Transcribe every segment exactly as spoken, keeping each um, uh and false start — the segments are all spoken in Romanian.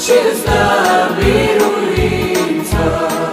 și îți dă biruință.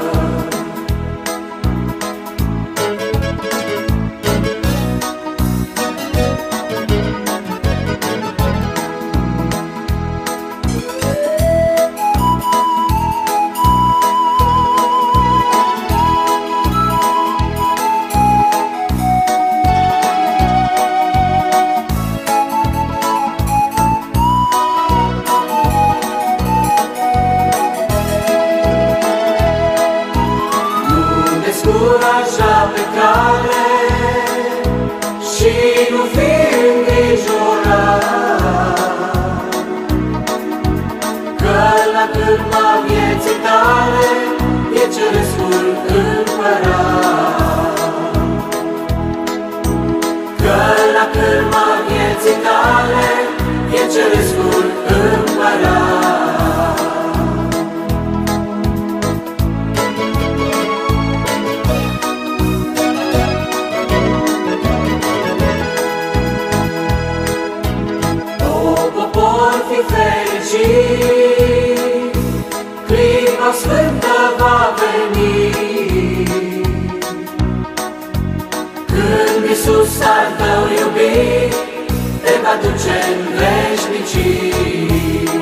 Descuraja pe cale și nu fi îngrijorat, că la cârma vieții tale e Cerescul Împărat. Că la cârma vieții tale e Cerescul Împărat. Fi fericit, clipa sfântă va veni, când Iisus al tău iubit te va duce în veșnicii.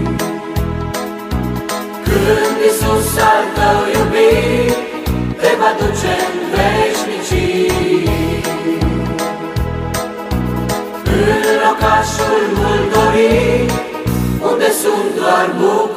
Când Iisus al tău iubit te va duce în veșnicii. În locașul mult dorit, unde sunt doar bucurii.